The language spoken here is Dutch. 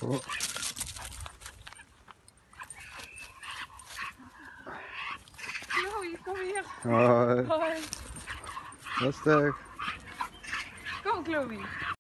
Oh. Chloe, kom hier. Hoi. Hoi. Rustig. Kom Chloe.